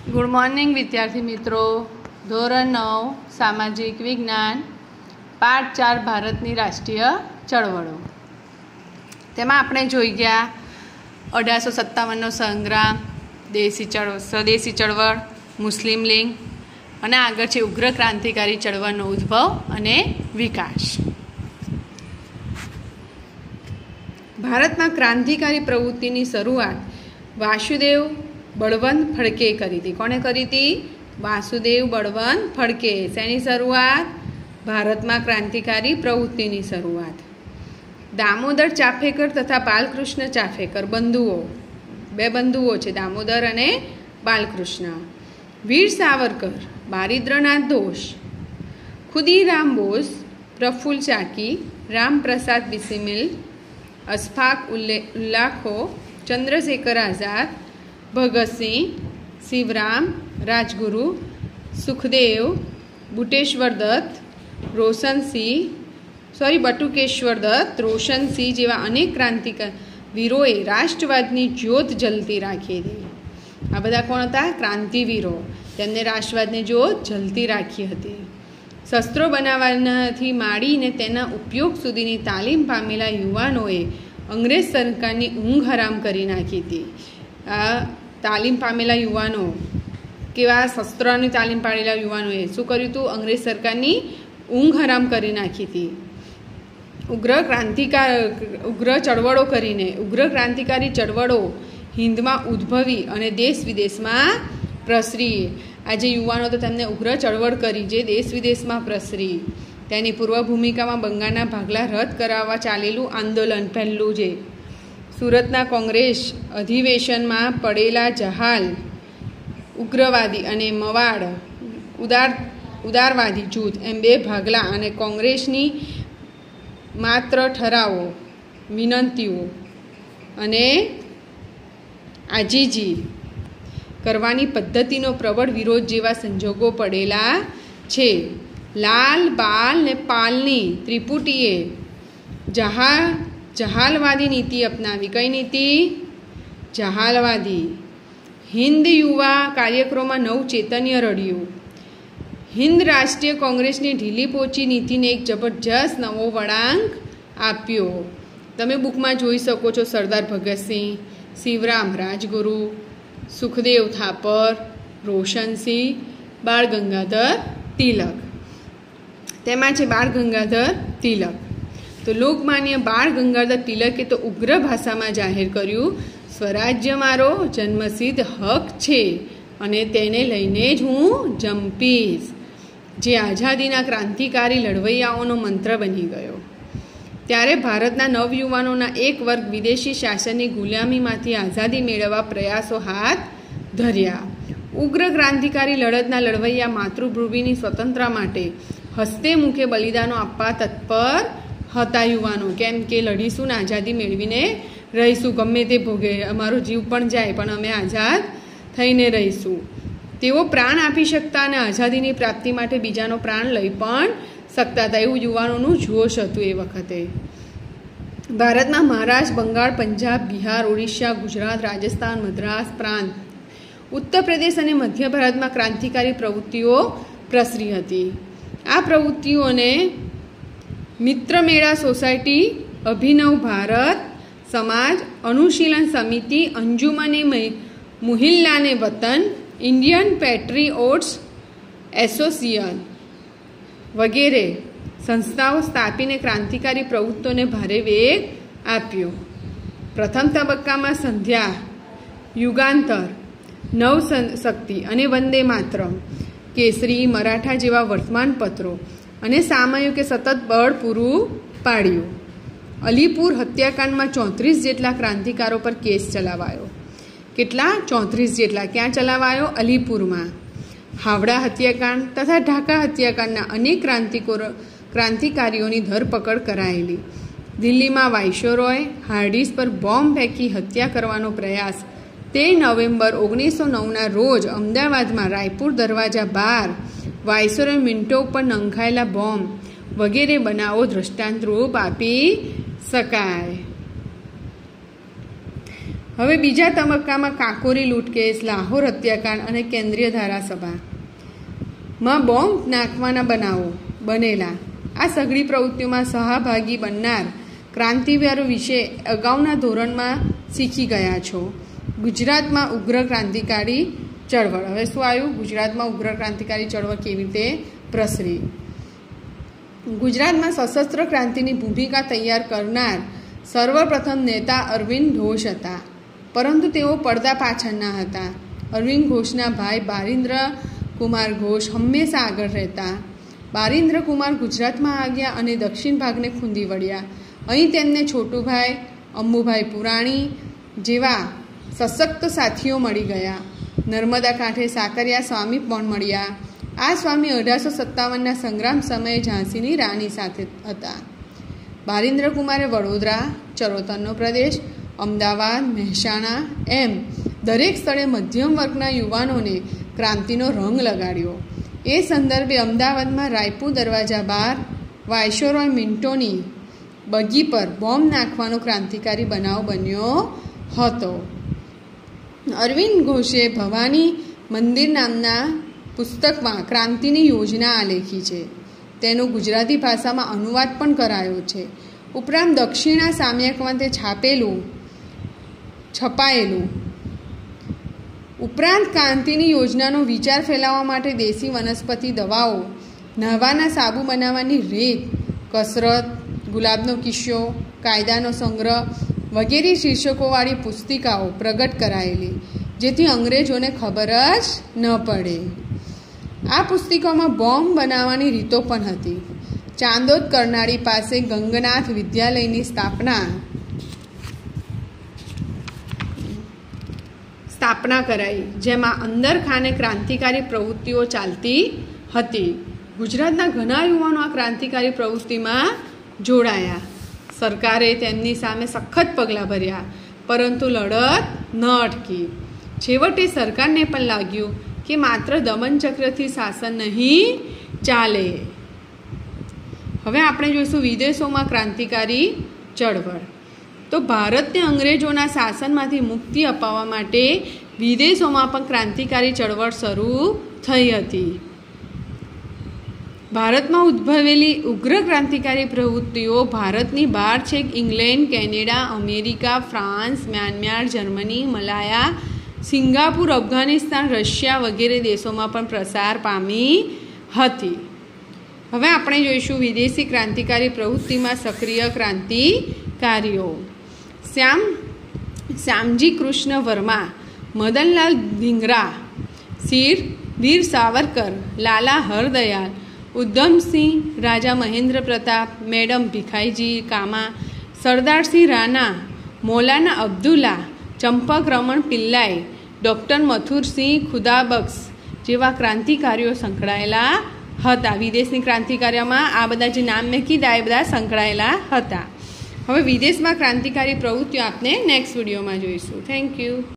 Good morning વિદ્યાર્થી મિત્રો. ધોરણ 9 સામાજિક વિજ્ઞાન પાઠ 4 ભારતની રાષ્ટ્રીય ચળવળો. તેમાં આપણે જોઈ ગયા 1857નો સંગ્રામ, સ્વદેશી ચળવળ, મુસ્લિમ લીગ અને આગળ છે ઉગ્ર ક્રાંતિકારી ચળવળનો ઉદ્ભવ અને વિકાસ. ભારતમાં ક્રાંતિકારી પ્રવૃત્તિની શરૂઆત વાસુદેવ બળવંત ફડકે કરી હતી. કોણે કરી હતી? વાસુદેવ બળવંત ફડકે. શેની શરૂઆત? ભારતમાં ક્રાંતિકારી પ્રવૃત્તિની શરૂઆત. દામોદર ચાફેકર તથા બાલકૃષ્ણ ચાફેકર બંધુઓ, બે બંધુઓ છે, દામોદર અને બાલકૃષ્ણ. વીર સાવરકર, બારિદ્રનાથ ઘોષ, ખુદીરામ બોઝ, પ્રફુલ્લ ચાકી, રામપ્રસાદ બિસ્મિલ, અશફાક ઉલ્લા ખો, ચંદ્રશેખર આઝાદ, ભગતસિંહ, શિવરામ રાજગુરુ, સુખદેવ, બટુકેશ્વર દત્ત, રોશનસિંહ જેવા અનેક ક્રાંતિવીરોએ રાષ્ટ્રવાદની જ્યોત જલતી રાખી હતી. આ બધા કોણ હતા? ક્રાંતિવીરો. તેમને રાષ્ટ્રવાદની જ્યોત જલતી રાખી હતી. શસ્ત્રો બનાવવાથી માંડીને તેના ઉપયોગ સુધીની તાલીમ પામેલા યુવાનોએ અંગ્રેજ સરકારની ઊંઘ હરામ કરી નાખી હતી. આ તાલીમ પામેલા યુવાનો, કેવા શસ્ત્રોની તાલીમ પાડેલા યુવાનોએ શું કર્યું હતું? અંગ્રેજ સરકારની ઊંઘ હરામ કરી નાખી હતી. ઉગ્ર ક્રાંતિકારી ચળવળો હિન્દમાં ઉદ્ભવી અને દેશ વિદેશમાં પ્રસરી. આ જે યુવાનો તો તેમને ઉગ્ર ચળવળ કરી જે દેશ વિદેશમાં પ્રસરી. તેની પૂર્વ ભૂમિકામાં બંગાળના ભાગલા રદ કરાવવા ચાલેલું આંદોલન પહેલું છે. સુરતના કોંગ્રેસ અધિવેશનમાં પડેલા જહાલ ઉગ્રવાદી અને મવાડ ઉદારવાદી જૂથ એમ બે ભાગલા અને કોંગ્રેસની માત્ર ઠરાવો, વિનંતીઓ અને આજીજી કરવાની પદ્ધતિનો પ્રબળ વિરોધ જેવા સંજોગો પડેલા છે. લાલ, બાલ ને પાલની ત્રિપુટીએ જહાલવાદી નીતિ અપનાવી. કઈ નીતિ? જહાલવાદી. હિન્દ યુવા કાર્યક્રમમાં નવ ચૈતન્ય રડ્યું. હિન્દ રાષ્ટ્રીય કોંગ્રેસની ઢીલી પોચી નીતિને એક જબરજસ્ત નવો વળાંક આપ્યો. તમે બુકમાં જોઈ શકો છો. સરદાર ભગતસિંહ, શિવરામ રાજગુરુ, સુખદેવ થાપર, રોશનસિંહ, બાળ ગંગાધર તિલક. તેમાં છે બાળ ગંગાધર તિલક. તો લોકમાન્ય બાળ ગંગાધર તિલકે તો ઉગ્ર ભાષામાં જાહેર કર્યું, સ્વરાજ્ય મારો જન્મસિદ્ધ હક છે અને તેને લઈને જ હું જંપીશ. જે આઝાદીના ક્રાંતિકારી લડવૈયાઓનો મંત્ર બની ગયો. ત્યારે ભારતના નવયુવાનોના એક વર્ગ વિદેશી શાસનની ગુલામીમાંથી આઝાદી મેળવવા પ્રયાસો હાથ ધર્યા. ઉગ્ર ક્રાંતિકારી લડતના લડવૈયા માતૃભૂમિની સ્વતંત્રતા માટે હસ્તે મુખે બલિદાનો આપવા તત્પર હતા યુવાનો. કેમ કે લડીશું ને આઝાદી મેળવીને રહીશું, ગમે તે ભોગે, અમારો જીવ પણ જાય પણ અમે આઝાદ થઈને રહીશું. તેઓ પ્રાણ આપી શકતા અને આઝાદીની પ્રાપ્તિ માટે બીજાનો પ્રાણ લઈ પણ શકતા હતા. એવું યુવાનોનું જોશ હતું એ વખતે. ભારતમાં મહારાષ્ટ્ર, બંગાળ, પંજાબ, બિહાર, ઓડિશા, ગુજરાત, રાજસ્થાન, મદ્રાસ પ્રાંત, ઉત્તર પ્રદેશ અને મધ્ય ભારતમાં ક્રાંતિકારી પ્રવૃત્તિઓ પ્રસરી હતી. આ પ્રવૃત્તિઓને મિત્રમેળા સોસાયટી, અભિનવ ભારત સમાજ, અનુશીલન સમિતિ, અંજુમને મુહિલ્લાને વતન, ઇન્ડિયન પેટ્રિયોટ્સ એસોસિએશન વગેરે સંસ્થાઓ સ્થાપીને ક્રાંતિકારી પ્રવૃત્તિઓને ભારે વેગ આપ્યો. પ્રથમ તબક્કામાં સંધ્યા, યુગાંતર, નવશક્તિ અને વંદે માતરમ, કેસરી, મરાઠા જેવા વર્તમાનપત્રો અને સામયિકે સતત બળ પૂરું પાડ્યું. અલીપુર હત્યાકાંડમાં 34 જેટલા ક્રાંતિકારો પર કેસ ચલાવાયો. કેટલા? 34 જેટલા. ક્યાં ચલાવાયો? અલીપુરમાં. હાવડા હત્યાકાંડ તથા ઢાકા હત્યાકાંડના અનેક ક્રાંતિકારીઓની ધરપકડ કરાયેલી. દિલ્હીમાં વાઇસરોય હાર્ડિસ પર બોમ્બ ફેંકી હત્યા કરવાનો પ્રયાસ 13 નવેમ્બર 1909ના રોજ અમદાવાદમાં રાયપુર દરવાજા બહાર વાઇસરોય મિન્ટો ઉપર નંખાયેલા બોમ્બ વગેરે બનાવો દ્રષ્ટાંતરૂપ આપી શકાય. હવે બીજા તબક્કામાં કાકોરી લૂંટકેસ, લાહોર હત્યાકાંડ અને કેન્દ્રીય ધારાસભામાં બોમ્બ નાખવાના બનાવો બનેલા. આ સઘળી પ્રવૃત્તિઓમાં સહભાગી બનનાર ક્રાંતિવીરો વિશે અગાઉના ધોરણમાં શીખી ગયા છો. ગુજરાતમાં ઉગ્ર ક્રાંતિકારી ચળવળ. હવે શું આવ્યું? ગુજરાતમાં ઉગ્ર ક્રાંતિકારી ચળવળ કેવી રીતે પ્રસરી. ગુજરાતમાં સશસ્ત્ર ક્રાંતિની ભૂમિકા તૈયાર કરનાર સર્વપ્રથમ નેતા અરવિંદ ઘોષ હતા, પરંતુ તેઓ પડદા પાછળના હતા. અરવિંદ ઘોષના ભાઈ બારિન્દ્ર કુમાર ઘોષ હંમેશા આગળ રહેતા. બારિન્દ્ર કુમાર ગુજરાતમાં આવ્યા અને દક્ષિણ ભાગને ખૂંદી વળ્યા. અહીં તેમને છોટુભાઈ, અમ્મુભાઈ પુરાણી જેવા સશક્ત સાથીઓ મળી ગયા. નર્મદા કાંઠે સાકરિયા સ્વામી પણ મળ્યા. આ સ્વામી 1857ના સંગ્રામ સમયે ઝાંસીની રાણી સાથે હતા. બારિન્દ્ર કુમારે વડોદરા, ચરોતરનો પ્રદેશ, અમદાવાદ, મહેસાણા એમ દરેક સ્થળે મધ્યમ વર્ગના યુવાનોને ક્રાંતિનો રંગ લગાડ્યો. એ સંદર્ભે અમદાવાદમાં રાયપુર દરવાજા બહાર વાયસરોય મિન્ટોની બગી પર બોમ્બ નાખવાનો ક્રાંતિકારી બનાવ બન્યો હતો. અરવિંદ ઘોષે ભવાની મંદિર નામના પુસ્તકમાં ક્રાંતિની યોજના આલેખી છે. તેનો ગુજરાતી ભાષામાં અનુવાદ પણ કરાયો છે. ઉપરાંત દક્ષિણા સામયિકમાં તે છપાયેલું. ઉપરાંત ક્રાંતિની યોજનાનો વિચાર ફેલાવવા માટે દેશી વનસ્પતિ દવાઓ, નહાવાના સાબુ બનાવવાની રીત, કસરત, ગુલાબનો કિસ્સો, કાયદાનો સંગ્રહ વગેરે શીર્ષકોવાળી પુસ્તિકાઓ પ્રગટ કરાયેલી, જેથી અંગ્રેજોને ખબર જ ન પડે. આ પુસ્તિકામાં બોમ્બ બનાવવાની રીતો પણ હતી. ચાંદોદ કરનાળી પાસે ગંગનાથ વિદ્યાલયની સ્થાપના કરાઈ, જેમાં અંદરખાને ક્રાંતિકારી પ્રવૃત્તિઓ ચાલતી હતી. ગુજરાતના ઘણા યુવાનો આ ક્રાંતિકારી પ્રવૃત્તિમાં જોડાયા. સરકારે તેમની સામે સખત પગલાં ભર્યા, પરંતુ લડત ન અટકી. છેવટે સરકારને પણ લાગ્યું કે માત્ર દમનચક્રથી શાસન નહીં ચાલે. હવે આપણે જોઈશું વિદેશોમાં ક્રાંતિકારી ચળવળ. તો ભારતને અંગ્રેજોના શાસનમાંથી મુક્તિ અપાવવા માટે વિદેશોમાં પણ ક્રાંતિકારી ચળવળ શરૂ થઈ હતી. ભારતમાં ઉદ્ભવેલી ઉગ્ર ક્રાંતિકારી પ્રવૃત્તિઓ ભારતની બહાર છેક England, Canada, America, France, Myanmar, Germany, Malaya, Singapore, Afghanistan, Russia વગેરે દેશોમાં પણ પ્રસાર પામી હતી. હવે આપણે જોઈશું વિદેશી ક્રાંતિકારી પ્રવૃત્તિમાં સક્રિય ક્રાંતિકારીઓ. શ્યામજી કૃષ્ણ વર્મા, મદનલાલ ધીંગરા, વીર સાવરકર, લાલા હરદયાલ, ઉધમસિંહ, રાજા મહેન્દ્ર પ્રતાપ, મેડમ ભીખાઈજી કામા, સરદારસિંહ રાણા, મૌલાના અબ્દુલ્લા, ચંપક રમણ પિલ્લાઈ, ડૉક્ટર મથુરસિંહ ખુદાબક્ષ જેવા ક્રાંતિકારીઓ સંકળાયેલા હતા. વિદેશની ક્રાંતિકારીઓમાં આ બધા જે નામ મેં કીધા એ બધા સંકળાયેલા હતા. હવે વિદેશમાં ક્રાંતિકારી પ્રવૃત્તિઓ આપણે નેક્સ્ટ વિડીયોમાં જોઈશું. Thank you.